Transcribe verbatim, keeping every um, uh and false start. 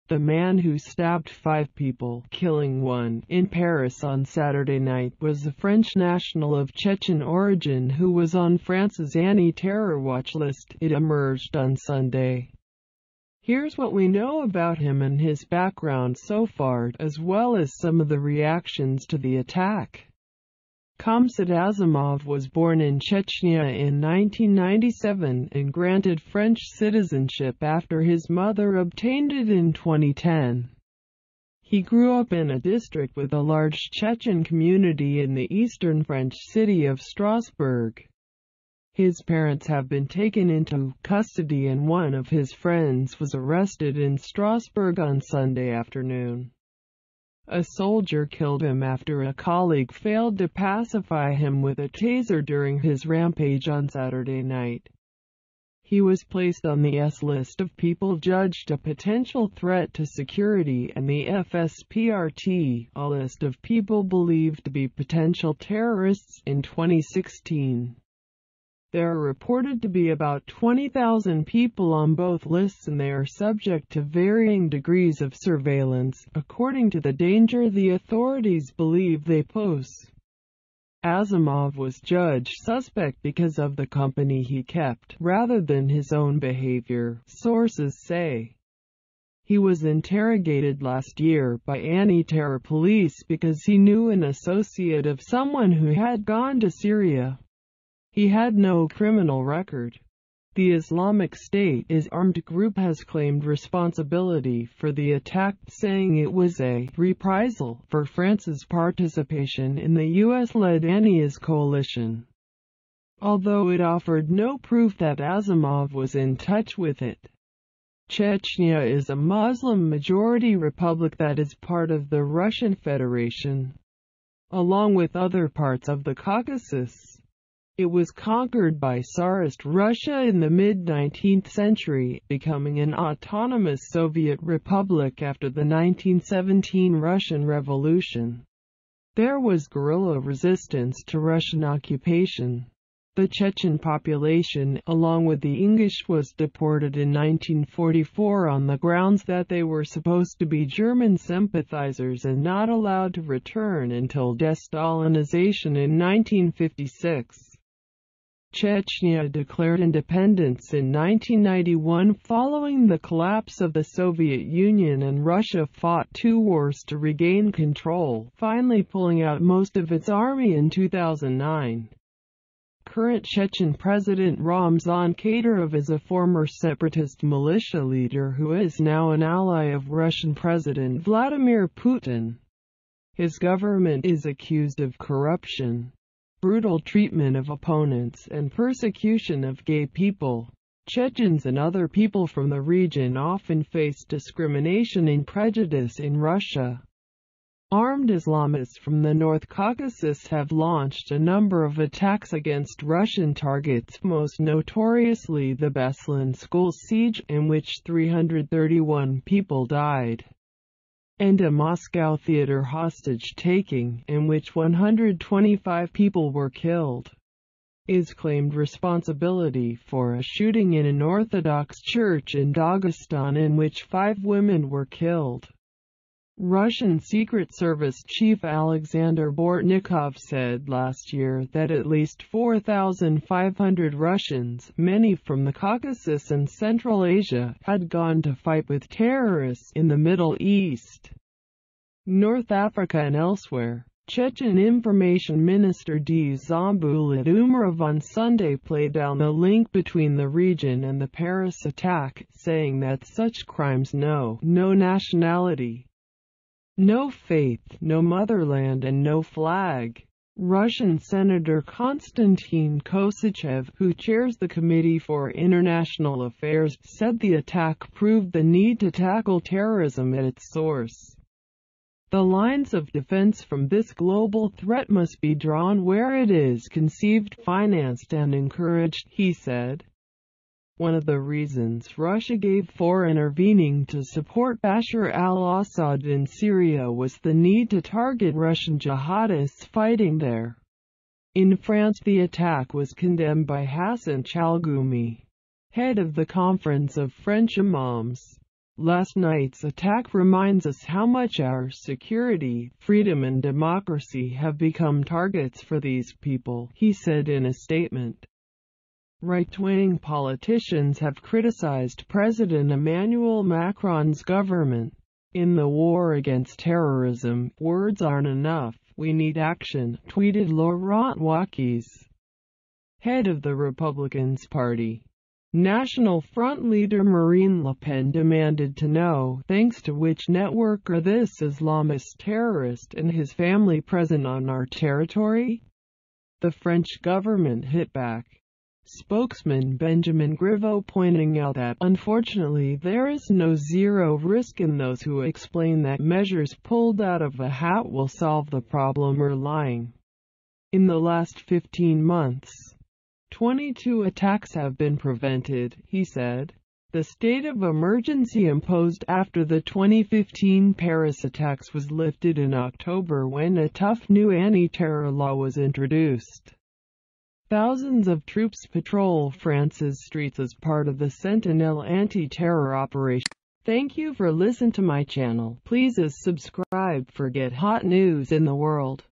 The man who stabbed five people, killing one, in Paris on Saturday night was a French national of Chechen origin who was on France's anti-terror watch list, it emerged on Sunday. Here's what we know about him and his background so far, as well as some of the reactions to the attack. Khamzat Asimov was born in Chechnya in nineteen ninety-seven and granted French citizenship after his mother obtained it in twenty ten. He grew up in a district with a large Chechen community in the eastern French city of Strasbourg. His parents have been taken into custody and one of his friends was arrested in Strasbourg on Sunday afternoon. A soldier killed him after a colleague failed to pacify him with a taser during his rampage on Saturday night. He was placed on the S list of people judged a potential threat to security and the F S P R T, a list of people believed to be potential terrorists, in twenty sixteen. There are reported to be about twenty thousand people on both lists and they are subject to varying degrees of surveillance, according to the danger the authorities believe they pose. Asimov was judged suspect because of the company he kept, rather than his own behavior, sources say. He was interrogated last year by anti-terror police because he knew an associate of someone who had gone to Syria. He had no criminal record. The Islamic State-is armed group has claimed responsibility for the attack, saying it was a reprisal for France's participation in the U S-led anti-I S coalition, although it offered no proof that Asimov was in touch with it. Chechnya is a Muslim-majority republic that is part of the Russian Federation, along with other parts of the Caucasus. It was conquered by Tsarist Russia in the mid-nineteenth century, becoming an autonomous Soviet republic after the nineteen seventeen Russian Revolution. There was guerrilla resistance to Russian occupation. The Chechen population, along with the English, was deported in nineteen forty-four on the grounds that they were supposed to be German sympathizers and not allowed to return until de-Stalinization in nineteen fifty-six. Chechnya declared independence in nineteen ninety-one following the collapse of the Soviet Union, and Russia fought two wars to regain control, finally pulling out most of its army in two thousand nine. Current Chechen President Ramzan Kadyrov is a former separatist militia leader who is now an ally of Russian President Vladimir Putin. His government is accused of corruption, brutal treatment of opponents, and persecution of gay people. Chechens and other people from the region often face discrimination and prejudice in Russia. Armed Islamists from the North Caucasus have launched a number of attacks against Russian targets, most notoriously the Beslan school siege, in which three hundred thirty-one people died, and a Moscow theater hostage-taking, in which one hundred twenty-five people were killed. I S claimed responsibility for a shooting in an Orthodox church in Dagestan in which five women were killed. Russian Secret Service Chief Alexander Bortnikov said last year that at least four thousand five hundred Russians, many from the Caucasus and Central Asia, had gone to fight with terrorists in the Middle East, North Africa and elsewhere. Chechen Information Minister D. Zambulat Umarov on Sunday played down the link between the region and the Paris attack, saying that such crimes know no nationality, no faith, no motherland and no flag. Russian Senator Konstantin Kosachev, who chairs the Committee for International Affairs, said the attack proved the need to tackle terrorism at its source. The lines of defense from this global threat must be drawn where it is conceived, financed and encouraged, he said. One of the reasons Russia gave for intervening to support Bashar al-Assad in Syria was the need to target Russian jihadists fighting there. In France, the attack was condemned by Hassan Chalgoumi, head of the Conference of French Imams. Last night's attack reminds us how much our security, freedom and democracy have become targets for these people, he said in a statement. Right-wing politicians have criticized President Emmanuel Macron's government. In the war against terrorism, words aren't enough, we need action, tweeted Laurent Wauquiez, head of the Republicans Party. National Front leader Marine Le Pen demanded to know, thanks to which network are this Islamist terrorist and his family present on our territory? The French government hit back. Spokesman Benjamin Griveaux pointing out that, unfortunately, there is no zero risk in those who explain that measures pulled out of a hat will solve the problem are lying. In the last fifteen months, twenty-two attacks have been prevented, he said. The state of emergency imposed after the twenty fifteen Paris attacks was lifted in October when a tough new anti-terror law was introduced. Thousands of troops patrol France's streets as part of the Sentinel anti-terror operation. Thank you for listening to my channel. Please subscribe for get hot news in the world.